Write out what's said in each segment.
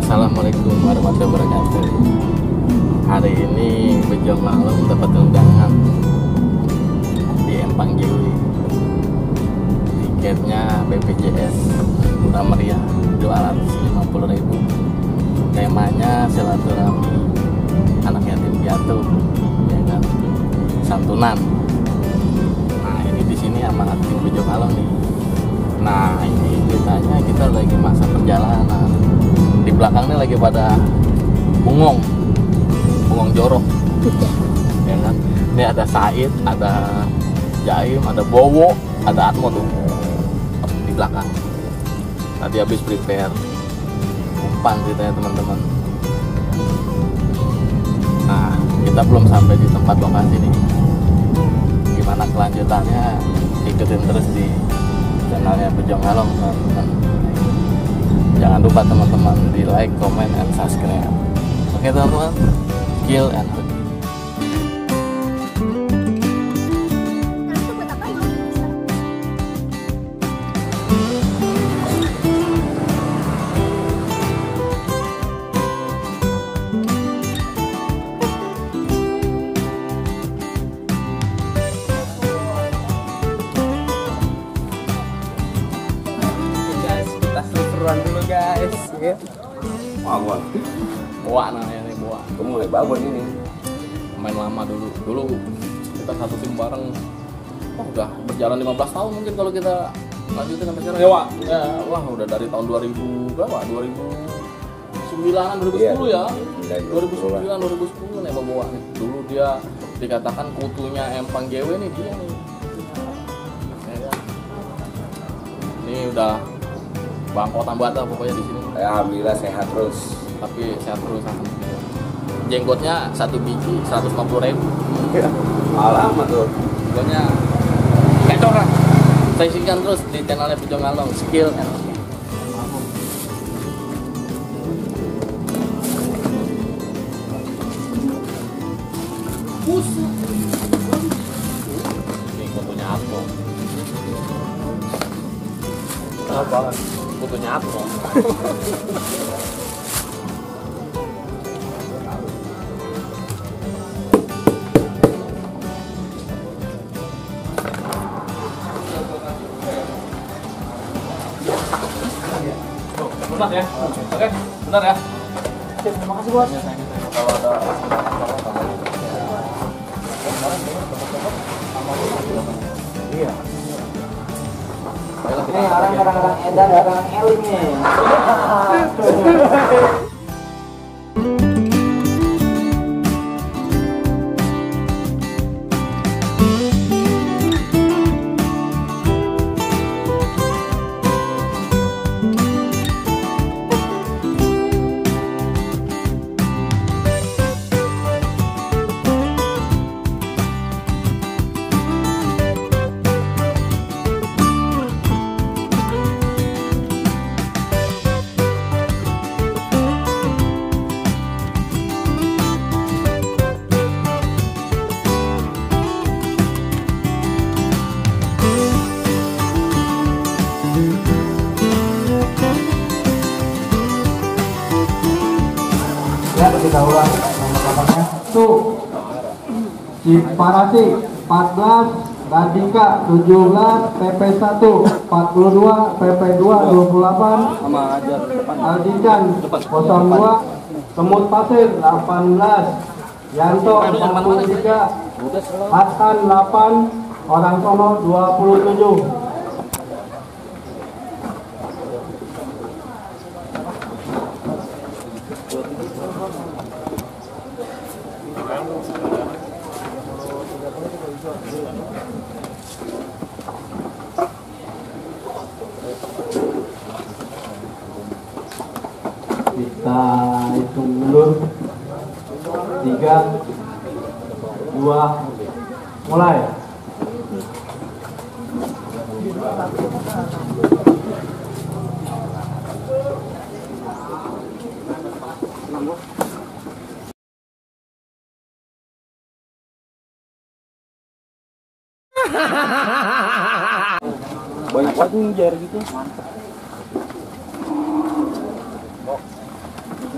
Assalamualaikum warahmatullahi wabarakatuh. Hari ini Bejo Malam dapat undangan di Empang Giwi. Tiketnya BPJS murah meriah 250.000. Temanya silaturahmi anak yatim piatu, ya kan, santunan. Nah ini di sini sama tim Bejo Malam nih. Nah ini ceritanya kita lagi masa perjalanan. Di belakangnya lagi pada bengong jorok, ya kan. Ini ada Said, ada Jaim, ada Bowo, ada Atmo tuh di belakang. Tadi habis prepare umpan ceritanya teman-teman. Nah kita belum sampai di tempat lokasi nih. Gimana kelanjutannya, ikutin terus di channelnya Bejo Malam teman-teman. Jangan lupa teman-teman di like, comment, and subscribe. Oke teman-teman, skill and hook. Dulu guys, ya. Boa namanya nih, Boa. Kamu mulai babon ini. Main lama dulu kita satu tim bareng. Udah berjalan 15 tahun mungkin kalau kita lanjutin sampai sekarang. Ya, Wak. Ya, wah udah dari tahun 2000 berapa? 2009-an 2010 ya. 2009 2010 nih Boa nih. Dulu dia dikatakan kutunya Empang GW nih dia nih. Ya. Ini udah bangkotan bata pokoknya di sini. Alhamdulillah sehat terus. Tapi sehat terus alhamdulillah. Jenggotnya 1 biji 150.000. Alamat tuh. Pokoknya kacau lah. Saksikan terus di channelnya Bejo Malam, skill and busuk. Ini kutunya Atmo. Apa? Kutunya Atmo. Bentar ya, oke, bentar ya. Terima kasih bos. Kalau ada iya. Ini orang kadang-kadang edan, kadang-kadang eling nih. Ya, kita ulang nomor-nomornya. Tuh, Ciparasi 14, Radika 17, PP1 42, PP2 28, sama aja Aldican 02, Semut Pasir 18, Yanto 43, Hasan 8, Orang Sono 27. Kita hitung mundur 3, 2, mulai. Banyak banget nih jar gitu.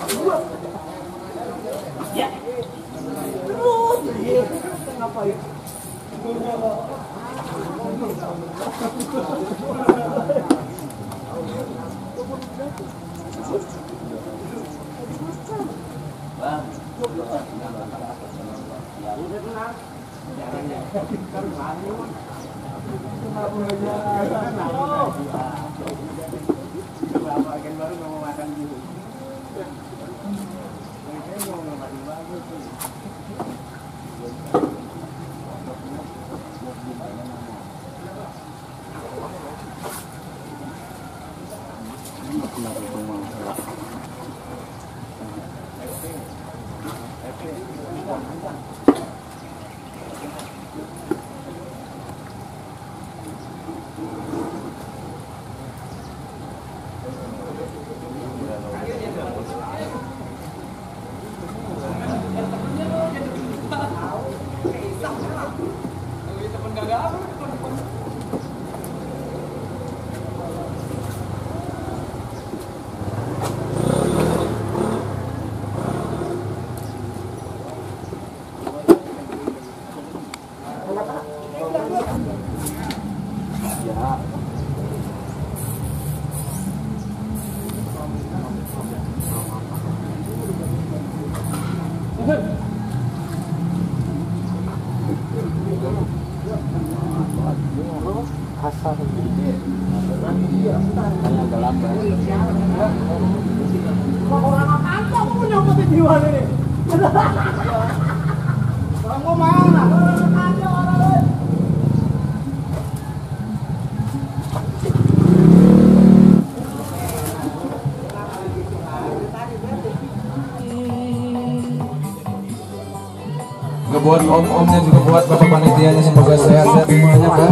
Buat om-omnya juga buat bapak panitianya semoga sehat-sehat semuanya kan.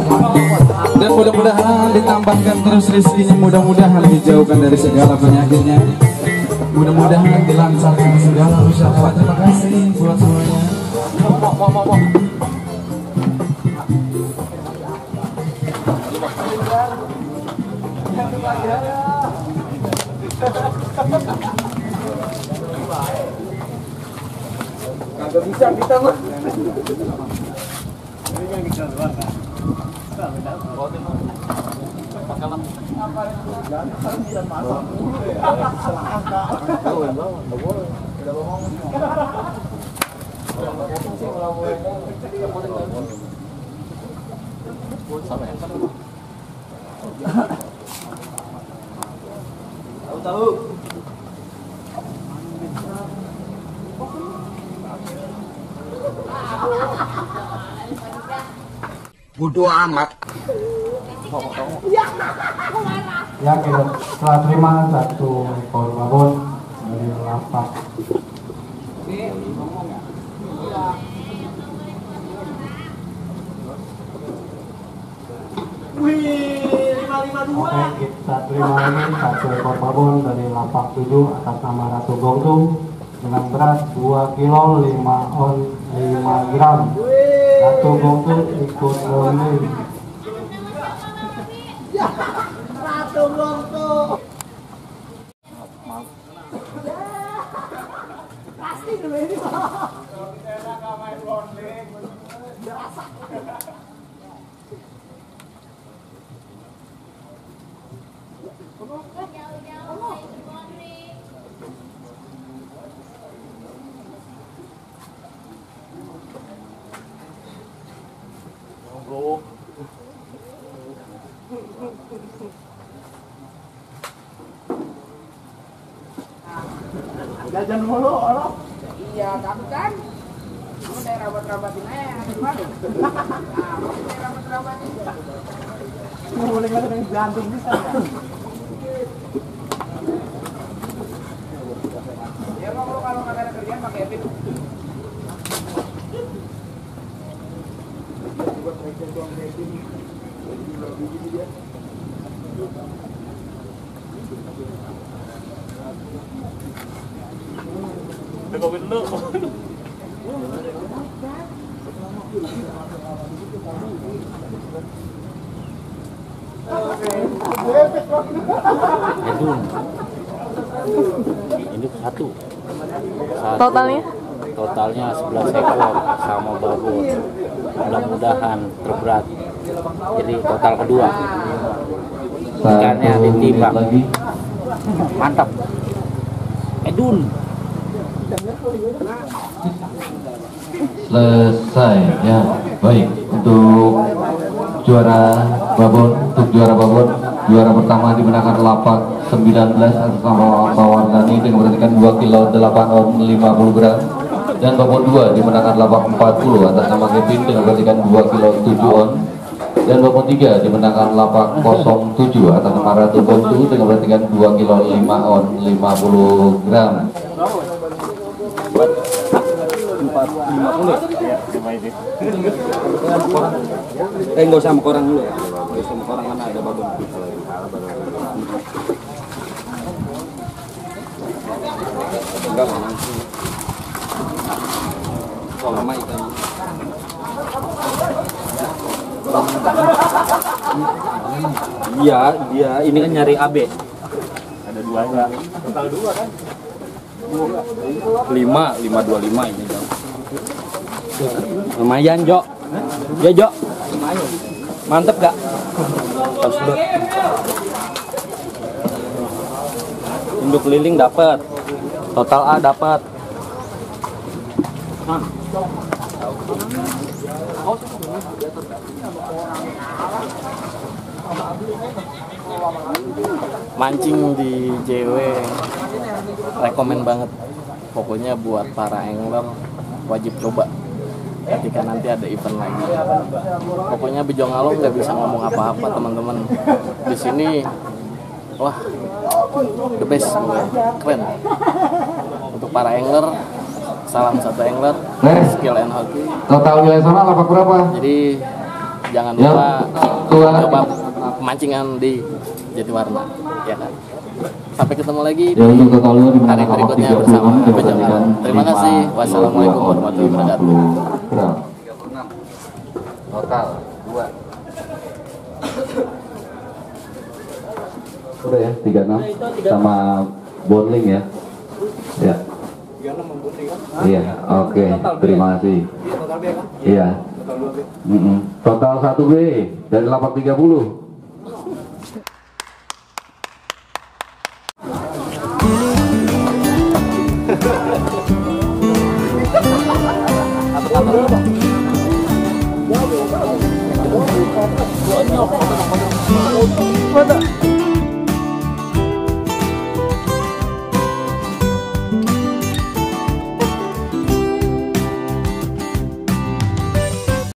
Dan mudah-mudahan ditambahkan terus rezekinya, mudah-mudahan dijauhkan dari segala penyakitnya, mudah-mudahan dilancarkan segala usaha. Terima kasih buat semuanya. Kagak bisa kita mah. Tahu. Bodoh amat. Ya, kita telah terima satu ekor babon dari lapak. Oke, kita terima ini satu ekor babon dari lapak 7 atas nama Ratu Gongtung dengan berat 2 kilo 5 on 5 gram. Ratu Gongtung ikut lomba. Ratu Gongtung. Pasti dulu ini. Jajan mulu orang. Iya, tapi kan kamu saya rabat-rabatin aja yang ada di mana. Nah, saya rabat-rabatin. Nggak boleh nggak ada jantung bisa ya. Ya kalau nggak ada kerjaan pakai Epic. Buat kerja doang Epic. Dia. Covid dulu. Edun. Induk satu. Totalnya? Totalnya 11 ekor sama babon. Mudah-mudahan terberat. Jadi total kedua. Ikannya ditimbang. Mantap. Edun. Selesai ya. Baik, untuk juara babon, juara pertama dimenangkan lapak 19 atas nama Mawardani dengan memberhentikan 2 kilo 8 on 50 gram, dan babon 2 dimenangkan lapak 40 atas nama Kevin dengan memberhentikan 2 kilo 7 on, dan babon 3 dimenangkan lapak 07 atas nama Ratu Gontu dengan memberhentikan 2 kilo 5 on 50 gram. Nggak usah sama korang dulu ya. Nggak usah sama korang, mana ada babon. Enggak mau langsung. Lama ikan. Iya, dia ini kan nyari AB. Ada dua enggak? Total 2 kan? 525 ini dong. Lumayan, Jo. Ya, Jo. Lumayan. Mantep gak? Absolut. Induk keliling dapat. Total A dapat. Mancing di JW rekomen banget. Pokoknya buat para angler wajib coba ketika nanti ada event lagi. Pokoknya Bejongalo nggak bisa ngomong apa-apa teman-teman. Di sini wah the best, keren. Untuk para angler, salam satu angler, skill and hoki. Total wilayah sana lapak berapa? Jadi jangan Ya, lupa Tuan. coba pemancingan di Jatiwarna, ya kan. Sampai ketemu lagi Ya, untuk totalnya hari dimenangkan lapak berikutnya 30 bersama on dengan Bejongalo. memberhentikan Terima kasih. 5 Wassalamualaikum warahmatullahi wabarakatuh. 50 gram. Total 2. Udah ya, 36 sama bonding ya. Ya. Iya, oke. Terima kasih. Iya. Total 1B dari lapak 30. Foto.